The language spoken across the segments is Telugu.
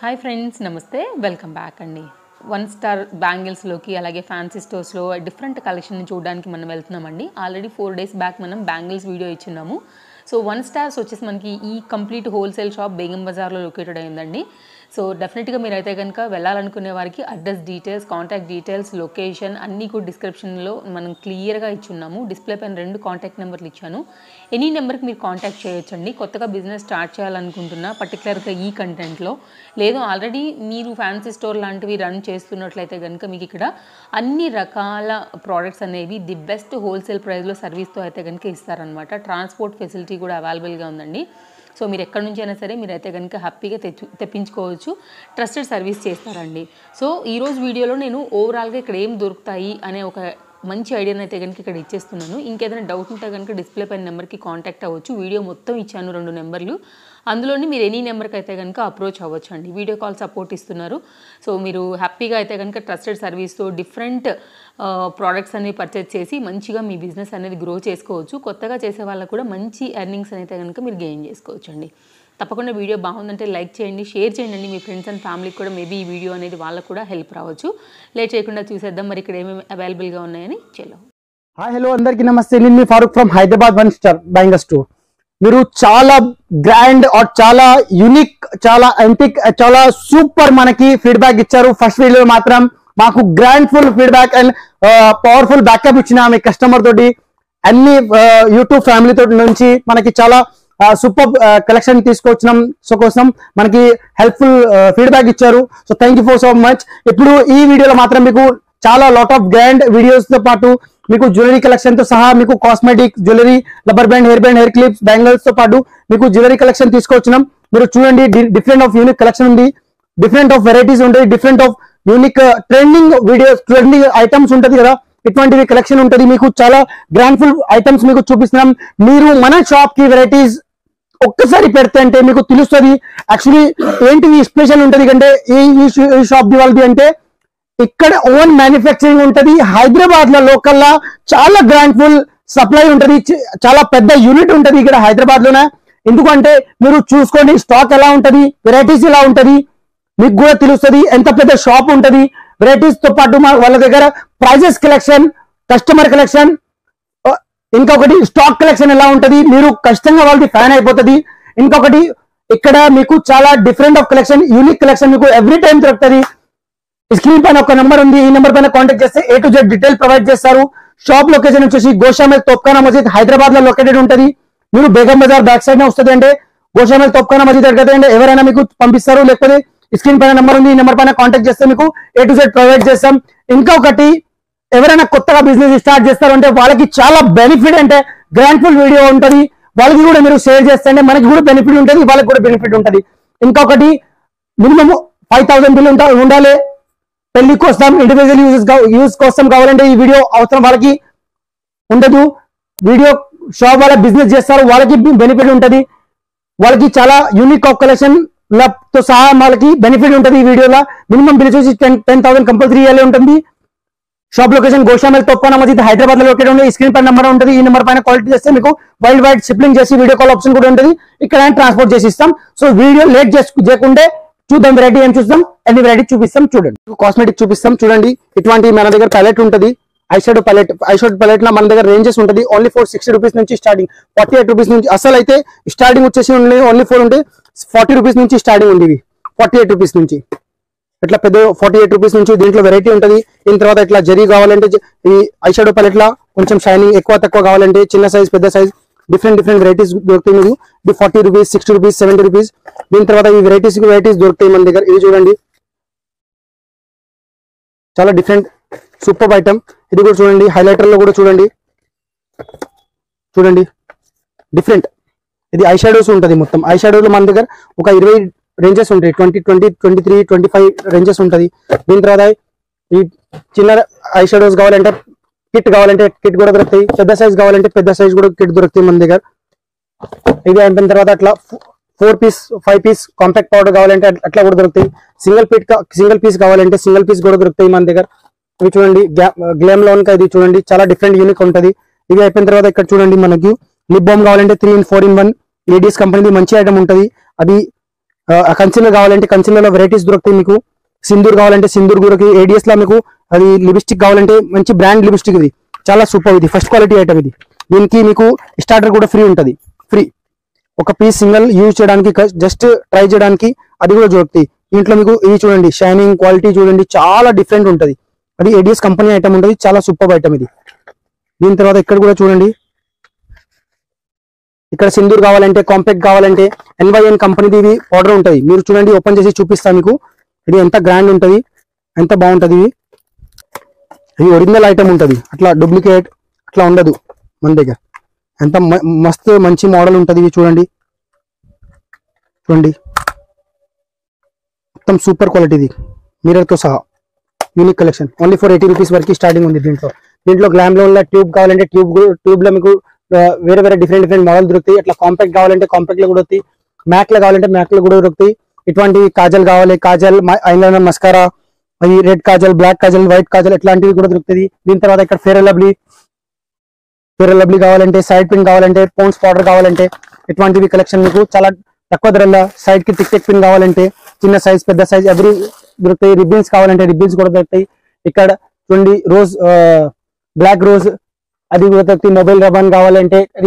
హాయ్ ఫ్రెండ్స్, నమస్తే, వెల్కమ్ బ్యాక్ అండి. 1 స్టార్ బ్యాంగిల్స్లోకి అలాగే ఫ్యాన్సీ స్టోర్స్లో డిఫరెంట్ కలెక్షన్ చూడడానికి మనం వెళ్తున్నామండి. ఆల్రెడీ 4 days బ్యాక్ మనం బ్యాంగిల్స్ వీడియో ఇచ్చున్నాము. సో 1 స్టార్స్ వచ్చేసి మనకి ఈ కంప్లీట్ హోల్సేల్ షాప్ బేగం బజార్లో లొకేటెడ్ అయిందండి. సో డెఫినెట్గా మీరైతే కనుక వెళ్ళాలనుకునే వారికి address details, contact details, location అన్నీ కూడా డిస్క్రిప్షన్లో మనం క్లియర్గా ఇచ్చున్నాము. డిస్ప్లే పైన 2 కాంటాక్ట్ నెంబర్లు ఇచ్చాను. ఎనీ నెంబర్కి మీరు కాంటాక్ట్ చేయొచ్చండి. కొత్తగా బిజినెస్ స్టార్ట్ చేయాలనుకుంటున్నా పర్టికులర్గా ఈ కంటెంట్లో, లేదు ఆల్రెడీ మీరు ఫ్యాన్సీ స్టోర్ లాంటివి రన్ చేస్తున్నట్లయితే కనుక మీకు ఇక్కడ అన్ని రకాల ప్రోడక్ట్స్ అనేవి ది బెస్ట్ హోల్సేల్ ప్రైస్లో సర్వీస్తో అయితే కనుక ఇస్తారనమాట. ట్రాన్స్పోర్ట్ ఫెసిలిటీ కూడా అవైలబుల్గా ఉందండి. సో మీరు ఎక్కడి నుంచి అయినా సరే మీరైతే కనుక హ్యాపీగా తెప్పించుకోవచ్చు. ట్రస్టెడ్ సర్వీస్ చేస్తారండి. సో ఈరోజు వీడియోలో నేను ఓవరాల్గా ఇక్కడ ఏం దొరుకుతాయి అనే ఒక మంచి ఐడియాని అయితే కనుక ఇక్కడ ఇచ్చేస్తున్నాను. ఇంకేదైనా డౌట్ ఉంటే కనుక డిస్ప్లే పైన నెంబర్కి కాంటాక్ట్ అవ్వచ్చు. వీడియో మొత్తం ఇచ్చాను 2 నెంబర్లు. అందులోని మీరు ఎనీ నెంబర్కి అయితే కనుక అప్రోచ్ అవ్వచ్చు అండి. వీడియో కాల్ సపోర్ట్ ఇస్తున్నారు. సో మీరు హ్యాపీగా అయితే కనుక ట్రస్టెడ్ సర్వీస్తో డిఫరెంట్ ప్రోడక్ట్స్ అనేవి పర్చేజ్ చేసి మంచిగా మీ బిజినెస్ అనేది గ్రో చేసుకోవచ్చు. కొత్తగా చేసే వాళ్ళకు కూడా మంచి ఎర్నింగ్స్ అయితే కనుక మీరు గెయిన్ చేసుకోవచ్చు అండి. తప్పకుండా వీడియో బాగుందంటే లైక్ చేయండి, షేర్ చేయండి. మీ ఫ్రెండ్స్ అండ్ ఫ్యామిలీకి కూడా మేబీ ఈ వీడియో అనేది వాళ్ళకు కూడా హెల్ప్ రావచ్చు. లేట్ చేయకుండా చూసేద్దాం మరి ఇక్కడ ఏమేమి అవైలబుల్గా ఉన్నాయని. చలో. హాయ్ హలో అందరికీ నమస్తే. నేను మీ Farooq from Hyderabad 1 star bangle store. మీరు చాలా గ్రాండ్ और చాలా యూనిక్, చాలా యాంటిక్, చాలా సూపర్ మనకి ఫీడ్బ్యాక్ ఇచ్చారు. ఫస్ట్ వీడియో మాత్రం మాకు grand full feedback and powerful backup ఇచ్చిన మీ కస్టమర్ తోటి అన్ని యూట్యూబ్ ఫ్యామిలీ తోటి నుంచి మనకి చాలా సూపర్ కలెక్షన్ తీసుకొచ్చినాం. సో కోసం మనకి హెల్ప్ఫుల్ ఫీడ్బ్యాక్ ఇచ్చారు. So thank you for so much. ఇప్పుడు ఈ వీడియోలో మాత్రం మీకు చాలా లాట్ ఆఫ్ గ్రాండ్ వీడియోస్ తో పాటు మీకు జ్యువెలరీ కలెక్షన్ తో సహా మీకు cosmetic jewellery, rubber band, hair clips, bangles తో పాటు మీకు జ్యువెలరీ కలెక్షన్ తీసుకొచ్చినాం. మీరు చూడండి, డిఫరెంట్ ఆఫ్ యూనిక్ కలెక్షన్ ఉంది, డిఫరెంట్ ఆఫ్ వెరైటీస్ ఉంటాయి, different of unique trending videos, trending items ఉంటుంది కదా, ఇటువంటివి కలెక్షన్ ఉంటుంది. మీకు చాలా గ్రాండ్ ఫుల్ ఐటమ్స్ మీకు చూపిస్తున్నాం. మీరు మన షాప్ కి వెరైటీస్ ఒక్కసారి పెడితే అంటే మీకు తెలుస్తుంది యాక్చువల్లీ ఏంటిది స్పెషల్ ఉంటుంది. అంటే ఈ షాప్ ది వాళ్ళది అంటే ఇక్కడ ఓన్ మ్యానుఫ్యాక్చరింగ్ ఉంటది. హైదరాబాద్ లో లోకల్ లా చాలా గ్రాండ్ ఫుల్ సప్లై ఉంటది. చాలా పెద్ద యూనిట్ ఉంటది ఇక్కడ హైదరాబాద్ లోనే. ఎందుకంటే మీరు చూసుకోండి స్టాక్ ఎలా ఉంటది, వెరైటీస్ ఎలా ఉంటది, మీకు కూడా తెలుస్తుంది ఎంత పెద్ద షాప్ ఉంటది. వెరైటీస్ తో పాటు వాళ్ళ దగ్గర ప్రైజెస్ కలెక్షన్, కస్టమర్ కలెక్షన్, ఇంకొకటి స్టాక్ కలెక్షన్ ఎలా ఉంటది, మీరు ఖచ్చితంగా వాళ్ళకి ఫ్యాన్ అయిపోతుంది. ఇంకొకటి ఇక్కడ మీకు చాలా different of collection, unique collection మీకు ఎవ్రీ టైం దొరుకుతుంది. స్క్రీన్ పైన ఒక నెంబర్ ఉంది, ఈ నెంబర్ పైన కాంటాక్ట్ చేస్తే A to Z detail provide చేస్తారు. షాప్ లొకేషన్ వచ్చేసి గోషామెల్ తోప్ఖానా మస్జిద్ హైదరాబాద్ లో లొకేటెడ్ ఉంటుంది. మీరు బేగం బజార్ బ్యాక్ సైడ్ నే వస్తుంది. అంటే గోషామెల్ తోప్ఖానా మస్జిద్ దగ్గర అంటే ఎవరైనా మీకు పంపిస్తారు. లేకపోతే స్క్రీన్ పైన నెంబర్ ఉంది, ఈ నెంబర్ పైన కాంటాక్ట్ చేస్తే మీకు A to Z ప్రొవైడ్ చేస్తాం. ఇంకొకటి ఎవరైనా కొత్తగా బిజినెస్ స్టార్ట్ చేస్తారు అంటే వాళ్ళకి చాలా బెనిఫిట్, అంటే గ్రాండ్ ఫుల్ వీడియో ఉంటుంది. వాళ్ళకి కూడా మీరు షేర్ చేస్తే అంటే మనకి కూడా బెనిఫిట్ ఉంటుంది, వాళ్ళకి కూడా బెనిఫిట్ ఉంటుంది. ఇంకొకటి మినిమం 5000 బిల్ ఉండాలి. పెళ్లి కోసం, ఇండివిజువల్ యూజ్ కోసం కావాలంటే ఈ వీడియో అవసరం వాళ్ళకి ఉండదు. వీడియో షాప్ వాళ్ళ బిజినెస్ చేస్తారు, వాళ్ళకి బెనిఫిట్ ఉంటుంది. వాళ్ళకి చాలా యూనిక్ ఆఫ్ కలెక్షన్ తో సహా వాళ్ళకి బెనిఫిట్ ఉంటుంది. ఈ వీడియోలో మినిమం బిల్ వచ్చేసి 10,000 కంపల్సరీ ఇవ్వాలి ఉంటుంది. షాప్ లొకేషన్ గోషామెల్ తోప్ఖానా మస్జిద్ హైదరాబాద్ లో లొకేట్ ఉంది. స్క్రీన్ పైన నెంబర్ ఉంటుంది, ఈ నెంబర్ పైన కాల్ చేస్తే మీకు వరల్డ్ వైడ్ షిప్పింగ్ చేసి వీడియో కాల్ ఆప్షన్ కూడా ఉంటుంది. ఇక్కడ ట్రాన్స్పోర్ట్ చేసి ఇస్తాం. సో వీడియో లేట్ చేయకుంటే చూద్దాం వెరైటీ ఏం చూస్తాం, అన్ని వెరైటీ చూపిస్తాం. చూడండి, కాస్మెటిక్ చూపిస్తాం. చూడండి, ఇటువంటి మన దగ్గర ప్యాలెట్ ఉంటుంది. ఐషాడో ప్యాలెట్ లో మన దగ్గర రేంజెస్ ఉంటుంది. ఓన్లీ 460 రూపీస్ నుంచి స్టార్టింగ్, 48 రూపీస్ నుంచి అసలు అయితే స్టార్టింగ్ వచ్చేసి ఓన్లీ 4 ఉంటే 40 రూపీస్ నుంచి స్టార్టింగ్ ఉంది. 48 రూపీస్ నుంచి ఇట్లా పెద్ద 48 రూపీస్ నుంచి దీంట్లో వెరైటీ ఉంటుంది. దీని తర్వాత ఇట్లా జరీ కావాలంటే ఈ ఐషాడో ప్యాలెట్ లా కొంచెం షైనింగ్ ఎక్కువ తక్కువ కావాలంటే చిన్న సైజ్, పెద్ద సైజ్, డిఫరెంట్ వెరైటీస్ దొరుకుతాయి. మీకు ఇది 40 రూపీస్, 60 రూపీస్, 70 రూపీస్. దీని తర్వాత ఈ వెరైటీస్ దొరుకుతాయి మన దగ్గర. ఇది చూడండి, చాలా డిఫరెంట్ సూపర్ ఐటమ్. ఇది కూడా చూడండి, హైలైటర్ లో కూడా చూడండి డిఫరెంట్. ఇది ఐషాడోస్ ఉంటుంది. మొత్తం ఐషాడోలో మన దగ్గర ఒక 20 రేంజెస్ ఉంటాయి. 20, 23, 25 రేంజెస్ ఉంటుంది. దీని తర్వాత ఈ చిన్న ఐషాడోస్ కావాలంటే కిట్ కావాలంటే కిట్ కూడా దొరుకుతాయి. పెద్ద సైజ్ కావాలంటే పెద్ద సైజ్ కూడా కిట్ దొరుకుతాయి మన దగ్గర. ఇది అయిపోయిన తర్వాత అట్లా 4 పీస్ 5 పీస్ కాంపాక్ట్ పౌడర్ కావాలంటే అట్లా కూడా దొరుకుతాయి. సింగిల్ పీస్ కావాలంటే సింగిల్ పీస్ కూడా దొరుకుతాయి మన దగ్గర. ఇవి చూడండి, గ్లామ్ లోన్ కా ఇది చూడండి, చాలా డిఫరెంట్ యూనిక్ ఉంటుంది. ఇవి అయిపోయిన తర్వాత ఇక్కడ చూడండి, మనకి లిప్ బామ్ కావాలంటే 3 in 4 in 1 లేడీస్ కంపెనీది మంచి ఐటమ్ ఉంటుంది. అది కన్సిలర్ కావాలంటే కన్సిలర్ లో వెరైటీస్ దొరుకుతాయి మీకు. సింధూర్ కావాలంటే సింధూర్ దొరికి. ఏడిఎస్ లో మీకు అది లిప్స్టిక్ కావాలంటే మంచి బ్రాండ్ లిప్స్టిక్ ఇది, చాలా సూపర్. ఇది ఫస్ట్ క్వాలిటీ ఐటమ్ ఇది. దీనికి మీకు స్టార్టర్ కూడా ఫ్రీ ఉంటుంది. ఫ్రీ ఒక పీస్ సింగిల్ యూజ్ చేయడానికి, జస్ట్ ట్రై చేయడానికి అది కూడా దొరుకుతాయి. దీంట్లో మీకు ఇది చూడండి, షైనింగ్ క్వాలిటీ చూడండి, చాలా డిఫరెంట్ ఉంటుంది. అది ఏడిఎస్ కంపెనీ ఐటమ్ ఉంటుంది, చాలా సూపర్ ఐటమ్ ఇది. దీని తర్వాత ఇక్కడ కూడా చూడండి, ఇక్కడ సింధూర్ కావాలంటే కాంపాక్ట్ కావాలంటే NYN కంపెనీది ఇది పౌడర్ ఉంటుంది. మీరు చూడండి, ఓపెన్ చేసి చూపిస్తాను మీకు. ఇది ఎంత గ్రాండ్ ఉంటుంది, ఎంత బాగుంటుంది. ఇది ఒరిజినల్ ఐటమ్ ఉంటుంది, అట్లా డూప్లికేట్ అట్లా ఉండదు మన దగ్గర. ఎంత మస్తు మంచి మోడల్ ఉంటుంది. ఇది చూడండి చూడండి, మొత్తం సూపర్ క్వాలిటీ ఇది, మిర్రర్ తో సహా. Unique collection, only for 80 rupees వరకు స్టార్టింగ్ ఉంది. దీంట్లో గ్లామ్ లో ట్యూబ్ కావాలంటే ట్యూబ్ లో మీకు వేరే వేరే డిఫరెంట్ మోడల్ దొరుకుతాయి. అట్లా కాంపాక్ట్ కావాలంటే కాంపాక్ట్ లో కూడా దొరుకుతాయి. మ్యాక్ లో కావాలంటే మ్యాక్ లో కూడా దొరుకుతాయి. ఇటువంటి కాజల్ కావాలి, కాజల్, ఐలైనర్, మస్కారా, ఈ red kajal, black kajal, white kajal ఇట్లాంటివి కూడా దొరుకుతుంది. దీని తర్వాత ఇక్కడ ఫెయిర్ లవ్లీ కావాలంటే, సైడ్ పిన్ కావాలంటే, పోన్స్ పౌడర్ కావాలంటే ఇటువంటివి కలెక్షన్ మీకు చాలా తక్కువ ధరలో. సైడ్ కి టిక్ పిన్ కావాలంటే చిన్న సైజ్ పెద్ద సైజ్ ఎవ్రీ దొరుకుతాయి. రిబ్బన్స్ కావాలంటే రిబ్బన్స్ కూడా దొరుకుతాయి. ఇక్కడ చూడండి రోజ్, బ్లాక్ రోజ్ అది కూడా దొరుకుతాయి. మొబైల్ రబన్ కావాలంటే అది,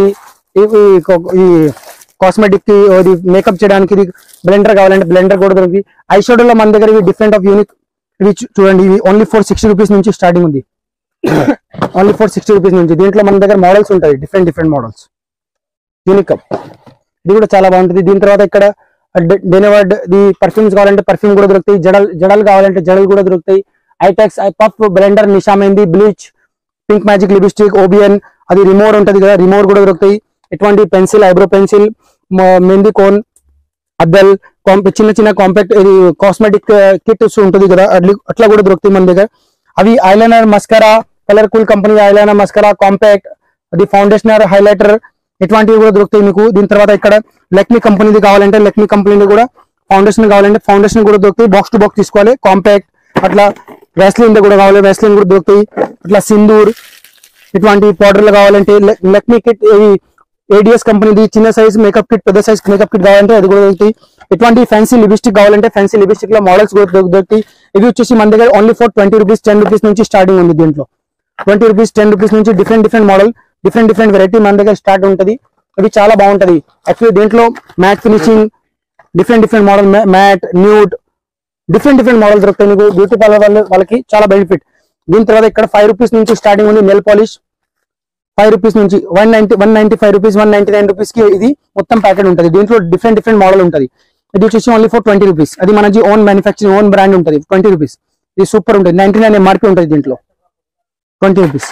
ఈ కాస్మెటిక్ కి మేకప్ చేయడానికి ఇది బ్లెండర్ కావాలంటే బ్లెండర్ కూడా దొరుకుతుంది. ఐ షాడోలో మన దగ్గర ఇవి డిఫరెంట్ ఆఫ్ యూనిక్ ఇవి చూడండి, ఇవి ఓన్లీ ఫర్ 60 రూపీస్ నుంచి స్టార్టింగ్ ఉంది. ఓన్లీ ఫర్ 60 రూపీస్ నుంచి. దీంట్లో మన దగ్గర మోడల్స్ ఉంటాయి, డిఫరెంట్ మోడల్స్. యూనిక్ ఇది కూడా చాలా బాగుంటుంది. దీని తర్వాత ఇక్కడ డెనివర్డ్ ది పర్ఫ్యూమ్స్ కావాలంటే పర్ఫ్యూమ్ కూడా దొరుకుతాయి. జడల్ కావాలంటే జడల్ కూడా దొరుకుతాయి. Eyetex, puff, blender, Nisha mehndi, bleach, pink magic lipstick, ఓబియన్, అది రిమోర్ ఉంటుంది కదా, రిమోర్ కూడా దొరుకుతాయి. ఇటువంటి pencil, eyebrow pencil, mehndi cone, అద్దల్, చిన్న కాంపాక్ట్ ఇది కాస్మెటిక్ కిట్స్ ఉంటుంది కదా, అట్లా కూడా దొరుకుతాయి మన దగ్గర. అవి eyeliner, mascara, colour cool company eyeliner, mascara, compact, అది ఫౌండేషనర్, హైలైటర్ ఇటువంటివి కూడా దొరుకుతాయి మీకు. దీని తర్వాత ఇక్కడ లెక్మీ కంపెనీది కావాలంటే లెక్మీ కంపెనీది కూడా ఫౌండేషన్ కావాలంటే ఫౌండేషన్ కూడా దొరుకుతాయి. బాక్స్ టు బాక్స్ తీసుకోవాలి. కాంపాక్ట్ అట్లా వ్యాస్లిన్ కూడా కావాలి, వ్యాస్లిన్ కూడా దొరుకుతాయి. అట్లా సింధూర్ ఇటువంటి పౌడర్లు కావాలంటే లెక్మీ కిట్, ఏడిఎస్ కంపెనీది చిన్న సైజ్ మేకప్ కిట్, పెద్ద సైజ్ మేకప్ కిట్ కావాలంటే అది కూడా దొరుకుతాయి. ఇటువంటి ఫ్యాన్సీ లిప్స్టిక్ కావాలంటే ఫ్యాన్సీ లిప్స్టిక్ లో మోడల్స్ కూడా దొరుకుతాయి. ఇవి వచ్చేసి మన దగ్గర ఓన్లీ ఫర్ 20 రూపీస్, 10 రూపీస్ నుంచి స్టార్టింగ్ ఉంది. దీంట్లో 20 రూపీస్, 10 రూపీస్ నుంచి డిఫరెంట్ మోడల్, డిఫరెంట్ వెరైటీ మన దగ్గర స్టార్ట్ ఉంటుంది. ఇది చాలా బాగుంటది. యాక్చువల్లీ దీంట్లో matte finishing, different model, matte, nude, different model దొరుకుతాయి మీకు. బ్యూటీ పార్లర్ వాళ్ళకి చాలా బెనిఫిట్. దీని తర్వాత ఇక్కడ 5 రూపీస్ నుంచి స్టార్టింగ్ ఉంది. నెల్ పాలిష్ 5 రూపీస్ నుంచి 195 రూపీస్, 199 రూపీస్ కి ఇది మొత్తం ప్యాకెట్ ఉంటుంది. దీంట్లో డిఫరెంట్ మోడల్ ఉంటుంది. ఇది వచ్చేసి ఓన్లీ ఫర్ 20 రూపీస్. అది మనకి ఓన్ మ్యానుఫ్యాక్చరింగ్, ఓన్ బ్రాండ్ ఉంటుంది. 20 రూపీస్. ఇది సూపర్ ఉంటుంది. 99 MRP ఉంటుంది దీంట్లో. 20 రూపీస్.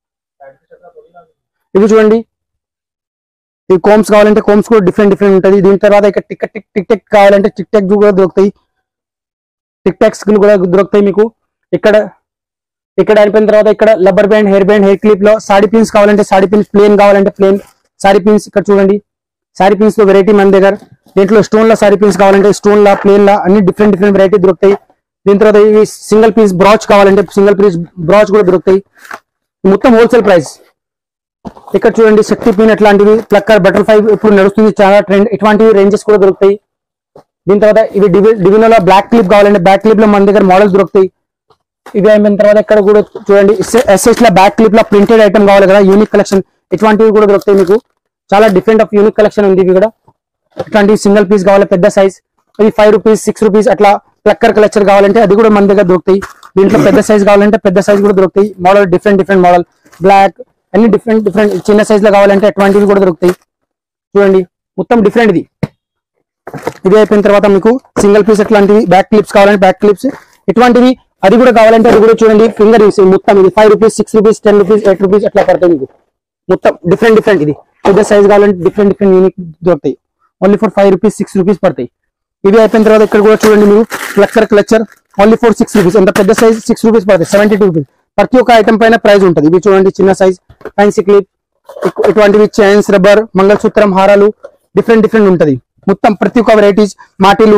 ఇది చూడండి, ఈ కోమ్స్ కావాలంటే కోమ్స్ కూడా డిఫరెంట్ ఉంటుంది. దీని తర్వాత ఇక్కడ టిక్ టెక్ కావాలంటే టిక్ టెక్ కూడా దొరుకుతాయి. టిక్ టెక్స్ కూడా దొరుకుతాయి మీకు. ఇక్కడ అయిపోయిన తర్వాత ఇక్కడ రబ్బర్ బ్యాండ్, హెయిర్ క్లిప్ లో సారీ పిన్స్ కావాలంటే సారీ పిన్స్, ప్లేన్ కావాలంటే ప్లేన్ సారీ పిన్స్. ఇక్కడ చూడండి, సారీ పిన్స్ లో వెరైటీ మన దగ్గర. దీంట్లో స్టోన్ లా సారీ పిన్స్ కావాలంటే స్టోన్ లా, ప్లేన్ లా అన్ని డిఫరెంట్ వెరైటీ దొరుకుతాయి. దీని తర్వాత ఇవి సింగిల్ పీస్ బ్రాచ్ కావాలంటే సింగిల్ పీస్ బ్రాచ్ కూడా దొరుకుతాయి. మొత్తం హోల్సేల్ ప్రైస్. ఇక్కడ చూడండి, శక్తి పిన్ అట్లాంటివి, ప్లక్కర్, బటర్ఫ్లై ఇప్పుడు నడుస్తుంది చాలా ట్రెండ్, ఇటువంటి రేంజెస్ కూడా దొరుకుతాయి. దీని తర్వాత ఇవి డివినోలో బ్లాక్ క్లిప్ కావాలంటే బ్యాక్ క్లిప్ లో మన దగ్గర మోడల్స్ దొరుకుతాయి. ఇవి అయిపోయిన తర్వాత ఇక్కడ కూడా చూడండి, ఎస్ఎస్ లా బ్యాక్ క్లిప్ లో ప్రింటెడ్ ఐటమ్ కావాలి కదా, యూనిక్ కలెక్షన్ ఇటువంటివి కూడా దొరుకుతాయి మీకు. చాలా డిఫరెంట్ ఆఫ్ యూనిక్ కలెక్షన్ ఉంది. ఇవి కూడా ఇట్లాంటివి సింగిల్ పీస్ కావాలి, పెద్ద సైజ్, ఇది 5 రూపీస్, 6 రూపీస్ అట్లా. ప్లక్కర్ కలెక్టర్ కావాలంటే అది కూడా మన దగ్గర దొరుకుతాయి. దీంట్లో పెద్ద సైజ్ కావాలంటే పెద్ద సైజ్ కూడా దొరుకుతాయి. మోడల్ డిఫరెంట్ మోడల్, బ్లాక్ అన్ని డిఫరెంట్ చిన్న సైజ్ లో కావాలంటే అటువంటివి కూడా దొరుకుతాయి. చూడండి మొత్తం డిఫరెంట్ ఇది. ఇది అయిపోయిన తర్వాత మీకు సింగిల్ పీస్ అట్లాంటివి, బ్యాక్ క్లిప్స్ కావాలంటే బ్యాక్ క్లిప్స్ ఇటువంటివి అది కూడా కావాలంటే అది కూడా చూడండి. ఫింగర్ రింగ్స్ మొత్తం ఇది 5 రూపీస్, 6 రూపీస్, 10 రూపీస్, 8 రూపీస్ అట్లా పడతాయి మీకు. మొత్తం డిఫరెంట్ ఇది. పెద్ద సైజ్ కావాలంటే డిఫరెంట్ యూనిక్ దొరుకుతాయి. ఓన్లీ ఫర్ 5 రూపీస్, 6 రూపీస్ పడతాయి. ఇవి అయిపోయిన తర్వాత ఇక్కడ కూడా చూడండి మీరు క్లచర్ ఓన్లీ ఫర్ 6 రూపీస్. ఎంత పెద్ద సైజ్ 6 రూపీస్ పడతాయి. 72 రూపీస్. ప్రతి ఒక్క ఐటమ్ పైన ప్రైస్ ఉంటుంది. ఇవి చూడండి, చిన్న సైజ్, ఫ్యాన్సీ క్లిప్, ఇటువంటివి చైన్స్, రబ్బర్, మంగళసూత్రం, హారాలు డిఫరెంట్ ఉంటది. మొత్తం ప్రతి ఒక్క వెరైటీస్, మాటిలు.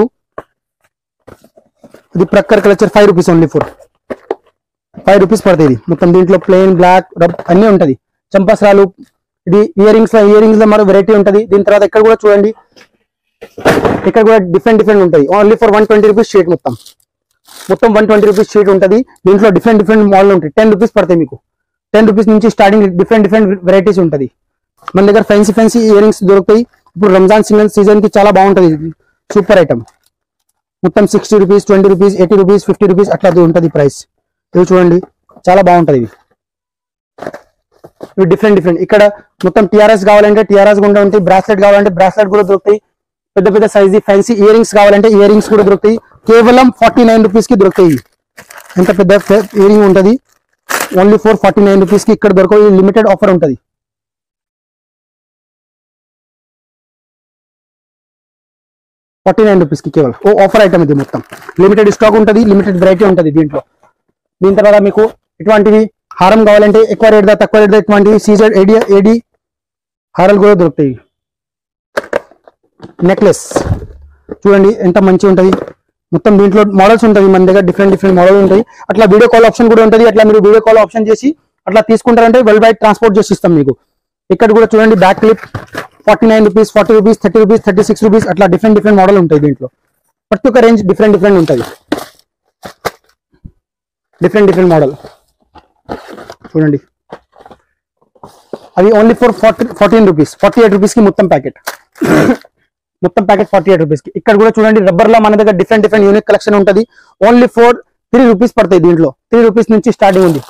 ఇది plucker clutcher 5 rupees, only for 5 rupees పడుతుంది. మొత్తం దీంట్లో ప్లెయిన్, బ్లాక్, రబ్ అన్ని ఉంటది. చంపసరాలు, ఇది ఇయర్ రింగ్స్ లో మరో వెరైటీ ఉంటది. దీని తర్వాత ఇక్కడ కూడా చూడండి, ఇక్కడ కూడా డిఫరెంట్ డిఫరెంట్ ఉంటాయి. Only for 120 rupees sheet. మొత్తం 120 రూపీస్ షీట్ ఉంటుంది. దీంట్లో డిఫరెంట్ డిఫరెంట్ మోడల్ ఉంటాయి. 10 రూపీస్ పడతాయి మీకు. 10 రూపీస్ నుంచి స్టార్టింగ్ డిఫరెంట్ డిఫరెంట్ వెరైటీస్ ఉంటుంది. మన దగ్గర ఫ్యాన్సీ ఇయర్ రింగ్స్ దొరుకుతాయి. ఇప్పుడు రంజాన్ సీజన్ కి చాలా బాగుంటుంది. Super item. మొత్తం 60 రూపీస్, 20 రూపీస్, 80 రూపీస్, 50 రూపీస్ అట్లా ఉంటుంది ప్రైస్. ఇవి చూడండి చాలా బాగుంటుంది. ఇవి డిఫరెంట్ డిఫరెంట్. ఇక్కడ మొత్తం టీఆర్ఎస్ కావాలంటే టీఆర్ఎస్ కూడా ఉంటాయి. బ్రాస్లెట్ కావాలంటే బ్రాస్లెట్ కూడా దొరుకుతాయి. పెద్ద పెద్ద సైజ్ ఫ్యాన్సీ ఇయర్ రింగ్స్ కావాలంటే ఇయర్ రింగ్స్ కూడా దొరుకుతాయి. కేవలం 49 రూపీస్ కి దొరుకుతాయి. ఎంత పెద్ద ఇయర్ రింగ్ ఉంటుంది. ఓన్లీ ఫర్ 49 రూపీస్ కి ఇక్కడ దొరకవు. లిమిటెడ్ ఆఫర్ ఉంటుంది. 49 రూపీస్ కి కేవలం ఆఫర్ ఐటమ్ ఇది. మొత్తం లిమిటెడ్ స్టాక్ ఉంటుంది. లిమిటెడ్ వెరైటీ ఉంటుంది దీంట్లో. దీని తర్వాత మీకు ఇటువంటివి హారం కావాలంటే ఎక్కువ రేట్ దా తక్కువ రేట్ దా ఇటువంటివి సీజెడ్ ఏడి హారాలు కూడా దొరుకుతాయి. నెక్లెస్ చూడండి ఎంత మంచిగా ఉంటుంది. మొత్తం దీంట్లో మోడల్స్ ఉంటుంది. మన దగ్గర డిఫరెంట్ డిఫరెంట్ మోడల్ ఉంటాయి. అట్లా వీడియో కాల్ ఆప్షన్ కూడా ఉంటుంది. అట్లా మీరు వీడియో కాల్ ఆప్షన్ చేసి అట్లా తీసుకుంటారంటే వరల్డ్ వైడ్ ట్రాన్స్పోర్ట్ చేసి ఇస్తాం మీకు. ఇక్కడ కూడా చూడండి back clip 49 rupees, 40 rupees, 30 rupees, 36 rupees అట్లా డిఫరెంట్ డిఫరెంట్ మోడల్ ఉంటాయి. దీంట్లో ప్రతి ఒక్క రేంజ్ డిఫరెంట్ డిఫరెంట్ ఉంటుంది. డిఫరెంట్ డిఫరెంట్ మోడల్ చూడండి. అవి ఓన్లీ ఫర్ 14 రూపీస్, 48 రూపీస్ కి మొత్తం ప్యాకెట్. మొత్తం ప్యాకెట్ 48 రూపీస్ కి. ఇక్కడ కూడా చూడండి రబ్బర్ లా మన దగ్గర డిఫరెంట్ డిఫరెంట్ యూనిక్ కలెక్షన్ ఉంటుంది. ఓన్లీ ఫర్ 3 రూపీస్ పడతాయి. దీంట్లో 3 రూపీస్ నుంచి స్టార్టింగ్ ఉంది.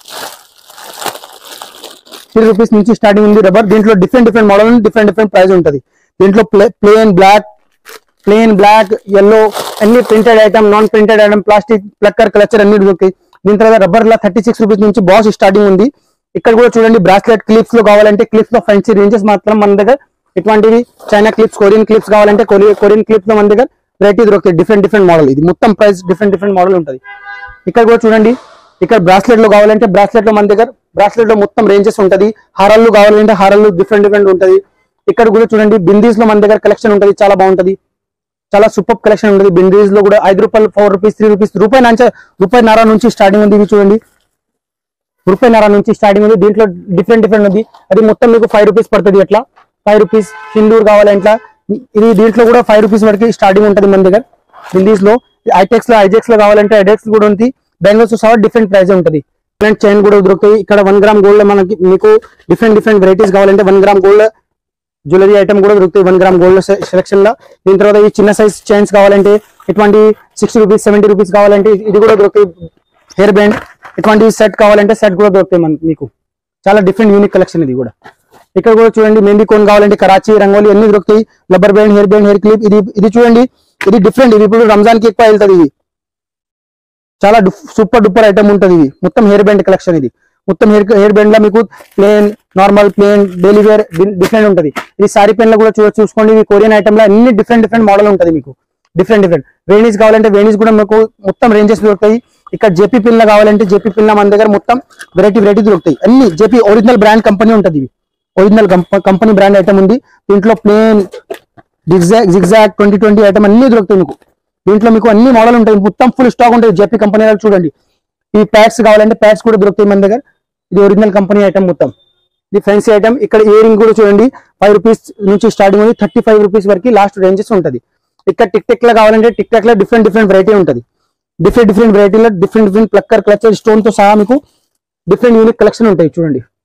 3 రూపీస్ నుంచి స్టార్టింగ్ ఉంది రబ్బర్. దీంట్లో different different model different different price ఉంటుంది. దీంట్లో ప్లేన్ బ్లాక్, yellow అన్ని printed item, non printed item, plastic, plucker, clutcher అన్ని దొరుకుతాయి. దీని తర్వాత రబ్బర్ లా 36 రూపీస్ నుంచి బాస్ స్టార్టింగ్ ఉంది. ఇక్కడ కూడా చూడండి బ్రాస్లెట్ క్లిప్స్ లో కావాలంటే క్లిప్స్ లో ఫ్యాన్సీ రేంజెస్ మాత్రం మన దగ్గర ఇటువంటివి చైనా క్లిప్స్, కొరియన్ క్లిప్స్ కావాలంటే కొరియన్ క్లిప్స్ లో మన దగ్గర వెరైటీ దొరుకుతాయి. Different different model. ఇది మొత్తం ప్రైస్ డిఫరెంట్ డిఫరెంట్ మోడల్ ఉంటుంది. ఇక్కడ కూడా చూడండి ఇక్కడ బ్రాస్లెట్ లో కావాలంటే బ్రాస్లెట్ లో మన దగ్గర బ్రాస్లెట్ లో మొత్తం రేంజెస్ ఉంటుంది. హారాలు కావాలంటే హారాలు డిఫరెంట్ డిఫరెంట్ ఉంటుంది. ఇక్కడ కూడా చూడండి బిందీస్ లో మన దగ్గర కలెక్షన్ ఉంటుంది. చాలా బాగుంటుంది. చాలా సూపర్ కలెక్షన్ ఉంటుంది. బిందీస్ లో కూడా 5 రూపాయలు, 4 రూపీస్, 3 రూపీస్, రూపాయిన్నర నుంచి స్టార్టింగ్ ఉంది. ఇవి చూడండి రూపాయిన్నర నుంచి స్టార్టింగ్ ఉంది. దీంట్లో డిఫరెంట్ డిఫరెంట్ ఉంది. అది మొత్తం మీకు 5 రూపీస్ పడుతుంది. అట్లా 5 రూపీస్ సింధూర్ కావాలంటే ఇది దీంట్లో కూడా 5 రూపీస్ వరకు స్టార్టింగ్ ఉంటుంది మన దగ్గర. బిందీస్ లో ఐజెక్స్ లో కావాలంటే ఐజెక్స్ కూడా ఉంది. బ్యాంగిల్స్ సహా డిఫరెంట్ ప్రైస్ ఉంటుంది. చైన్ కూడా దొరుకుతాయి. ఇక్కడ 1 గ్రామ్ గోల్డ్ మనకి మీకు డిఫరెంట్ డిఫరెంట్ వెరైటీస్ కావాలంటే 1 గ్రామ్ గోల్డ్ జ్యువెలరీ ఐటమ్ కూడా దొరుకుతాయి. 1 గ్రామ్ గోల్డ్ సెలెక్షన్ లో. దీని తర్వాత ఈ చిన్న సైజ్ చైన్స్ కావాలంటే ఇటువంటి 60 రూపీస్, 70 రూపీస్ కావాలంటే ఇది కూడా దొరుకుతాయి. హెయిర్ బ్యాండ్ ఇటువంటి సెట్ కావాలంటే సెట్ కూడా దొరుకుతాయి మీకు. చాలా డిఫరెంట్ యూనిక్ కలెక్షన్ ఇది కూడా. ఇక్కడ కూడా చూడండి మెహందీ కోన్ కావాలంటే కరాచీ, రంగోలీ అన్ని దొరుకుతాయి. Rubber band, hair clip. ఇది చూడండి ఇది డిఫరెంట్. ఇది ఇప్పుడు రంజాన్ కి ఎక్కువ వెళ్తుంది. ఇది చాలా సూపర్ డూపర్ ఐటమ్ ఉంటుంది. ఇది మొత్తం హెయిర్ బ్యాండ్ కలెక్షన్. ఇది మొత్తం హెయిర్ బ్యాండ్ లో మీకు plain, normal, plain, daily wear different ఉంటుంది. ఇది సారీ పెన్ లో కూడా చూసుకోండి. ఇది కొరియన్ ఐటమ్ లో అన్ని డిఫరెంట్ డిఫరెంట్ మోడల్ ఉంటుంది మీకు. డిఫరెంట్ డిఫరెంట్ వేణీస్ కావాలంటే వేణీస్ కూడా మీకు మొత్తం రేంజెస్ దొరుకుతాయి. ఇక్కడ జేపీ పిన్ కావాలంటే జేపీ పిన్ మన దగ్గర మొత్తం వెరైటీ దొరుకుతాయి. అన్ని జేపీ ఒరిజినల్ బ్రాండ్ కంపెనీ ఉంటుంది. ఇవి ఒరిజినల్ కంపెనీ బ్రాండ్ ఐటమ్ ఉంది. దీంట్లో ప్లేన్, జిగ్జాగ్ 2020 ఐటమ్ అన్ని దొరుకుతాయి మీకు. దీంట్లో మీకు అన్ని మోడల్ ఉంటాయి. మొత్తం ఫుల్ స్టాక్ ఉంటుంది జేపీ కంపెనీ. చూడండి ఈ ప్యాడ్స్ కావాలంటే ప్యాడ్స్ కూడా దొరుకుతాయి మన దగ్గర. ఇది ఒరిజినల్ కంపెనీ ఐటమ్ మొత్తం. ఇది ఫ్యాన్సీ ఐటమ్. ఇక్కడ ఇయర్ రింగ్ కూడా చూడండి 5 రూపీస్ నుంచి స్టార్టింగ్ ఉంది. 35 రూపీస్ వరకు లాస్ట్ రేంజెస్ ఉంటుంది. ఇక్కడ టిక్ టాక్ లో కావాలంటే టిక్ టాక్ లో డిఫరెంట్ డిఫరెంట్ వెరైటీ ఉంటుంది. డిఫరెంట్ వెరైటీలో డిఫరెంట్ ప్లక్కర్, క్లచర్, స్టోన్ తో సహా మీకు డిఫరెంట్ యూనిక్ కలెక్షన్ ఉంటాయి. చూడండి